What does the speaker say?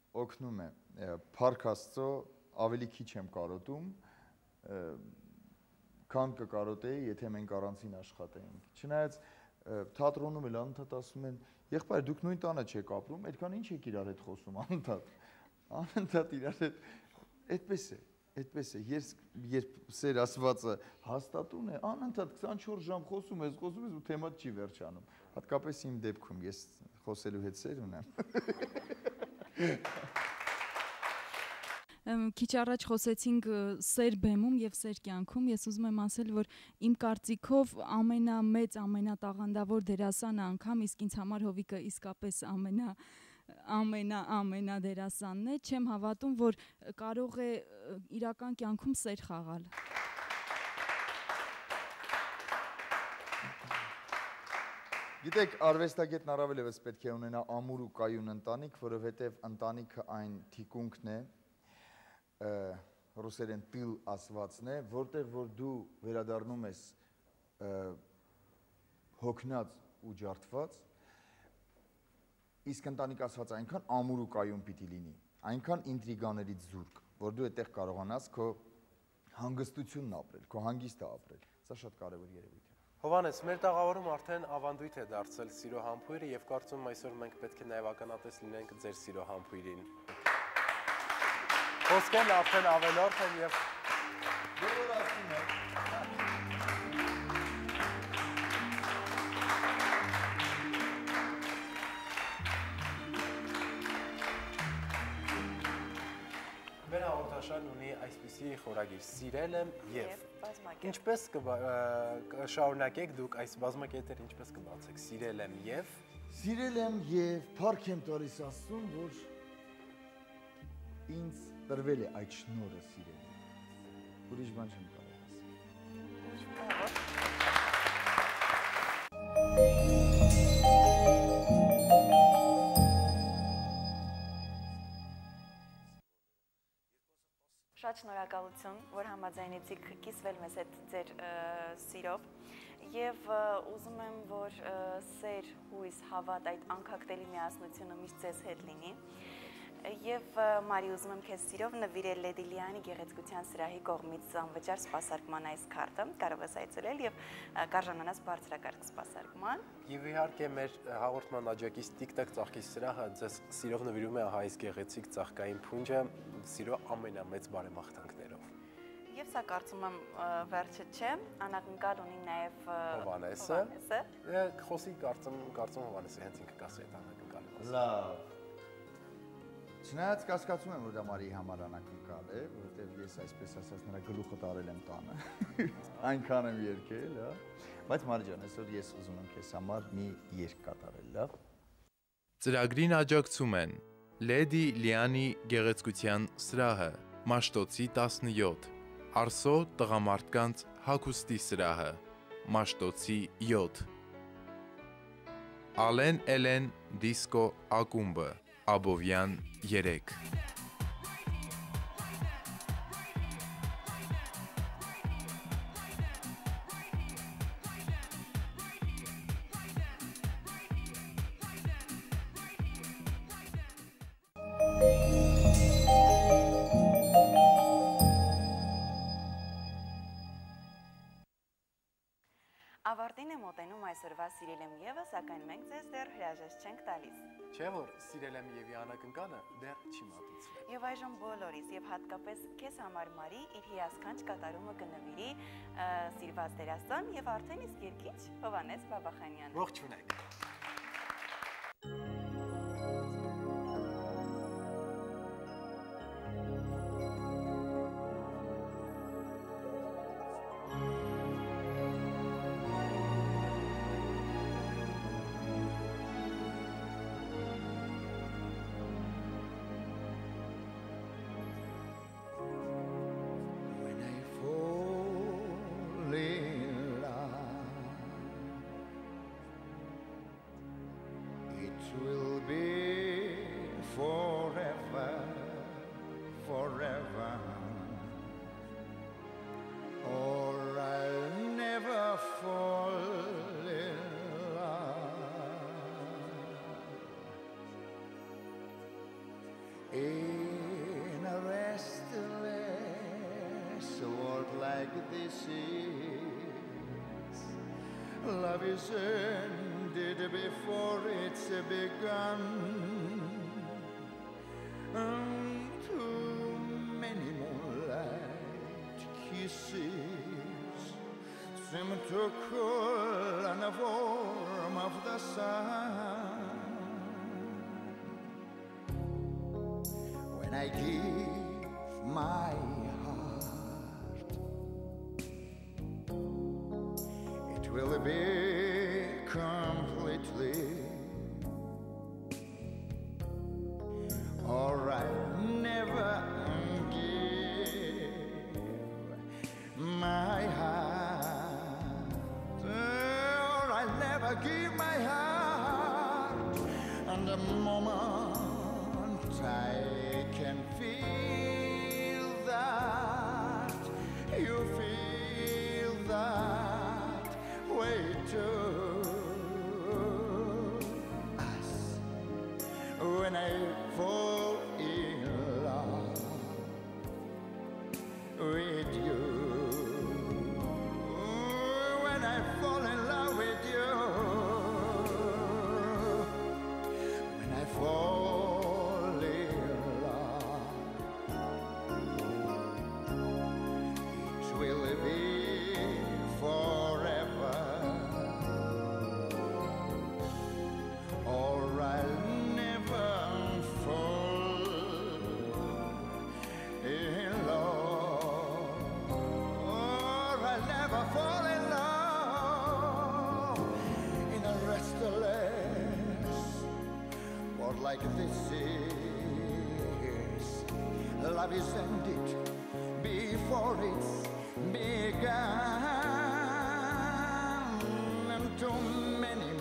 օգնում է։ Փառք Աստծո, ավելի քիչ եմ կարոտում, քան կկարոտեի, եթե մենք առանցին աշխատեինք։ Չնայած թատրոնում էլ անընդհատ ասում են, եղբայր, դուք նույն տանը չեք ապրում, այդքան ինչ եք իրար հետ խոսում անընդհատ իրար հետ, այդպես է, երբ սեր ասվածը հաստատուն է, անընդհատ 24 ժամ խոսում ես ու թեման չի վերջանում, հատկապես իմ դեպքում, ես խոսելու հետ սեր ունեմ։ Քիչ առաջ խոսեցինք սեր բեմում եւ սեր կյանքում, ես ուզում եմ ասել, որ իմ կարծիքով ամենամեծ, ամենատաղանդավոր դերասանը անգամ, իսկ ինձ համար Հովիկը իսկապես ամենա դերասանն է, չեմ հավատում, որ կարող է իրական կյանքում սեր խաղալ։ Գիտեք, արվեստագետն առավելևս պետք է ունենա ամուր ու կայուն ընտանիք, որովհետև ընտանիքը այն թիկունքն է, ռուսերեն տիլ ասվածն է, որտեղ որ դու վերադառնում ես հոգնած ու ջարդված, իսկ ընտանիք ասված այնքան ամուր ու կայուն պիտի լինի, այնքան ինտրիգաներից զուրկ, որ դու այդտեղ կարողանաս քո հանգստությունն ապրել, քո հանգիստը ապրել, սա շատ կարևոր երևույթ է։ Հովհաննես, մեր տաղավարում արդեն ավանդույթ է դարձել սիրո համբույրը եւ կարծում եմ այսօր մենք պետք է նաեւ ականատես լինենք ձեր սիրո համբույրին։ Խոսքերն արդեն ավելորդ են եւ Դուրասին է։ Մեր հաղորդաշարն ունի այսպիսի խորագիր՝ սիրել եմ եւ բազմակետ։ Ինչպես կշարունակեք դուք այս բազմակետերը ինչպես կբացեք։ Սիրել եմ եւ Փառք եմ տալիս Աստծուն, որ ինձ տրվել է այդ շնորհը սիրել։ Ուրիշ բան չեմ կարող ասել։ Շատ շնորհակալություն, որ համաձայնեցիք կիսվել մեզ հետ ձեր սիրով եւ ուզում եմ, որ սեր, հույս, հավատ, այդ անկախտելի միասնությունը միշտ ձեզ հետ լինի եւ Մարի, ուզում եմ քեզ սիրով նվիրել Լեդի Լիանի գեղեցկության սրահի կողմից անվճար սպասարկման այս քարտը, կարող ես այցելել եւ կարժանանաս բարձրակարգ սպասարկման։ Եվ իհարկե մեր հաղորդման աջակից TikTok ծաղկի սրահը ձեզ սիրով նվիրում է այս գեղեցիկ ծաղկային փունջը սիրո ամենամեծ բարեմաղթանքներով։ Եվ սա կարծում եմ վերջը չէ, անակնկալ ունի նաեւ Հովհաննեսը։ Խոսի կարծում Հովհաննեսը հենց ինքը կասի այդ անակնկալը։ Լավ։ Չնայած կասկածում եմ, որ դա Մարիի համար անակնկալ է, որովհետև ես այսպես ասած նրա գլուխը տարել եմ տանը, այնքան եմ երգել, հա։ Բայց Մարի ջան, այսօր ես ուզում եմ քեզ համար մի երգ կատարել, լավ։ Ծրագրին աջակցում են Լեդի Լիանի գեղեցկության սրահը, Մաշտոցի 17, Արսո տղամարդկանց հագուստի սրահը, Մաշտոցի 7, Ալեն Էլեն դիսկո ակումբը, Աբովյան 3 Ավարտին է մոտենում այսօրվա Սիրել եմ եւը, սակայն մենք ձեզ դեռ հրաժեշտ չենք տալիս։ Չէ՞ որ սիրել եմ եւ անակնկալը դեռ չի մատուցվել։ Եվ այժմ բոլորիս եւ հատկապես քեզ համար Մարի իր հիասքանչ կատարումը կնվիրի սիրված դերասան եւ արդեն իսկ երգիչ Հովհաննես Բաբախանյանը։ Ողջունեք։ Will In a restless world like this is, love is ended before it's begun. Too many moonlight kisses seem to cool on the warmth of the sun. When I give my heart, it will be completely, or I'll never give my heart, or I'll never give my heart. And the moment I can feel that, you feel that way too. As when I fall in love with you, when I fall in love with you, when I fall in love, it will be forever, or I'll never fall in love, or I'll never fall in love in a restless world like this is. Love is ended before it's begun, and too many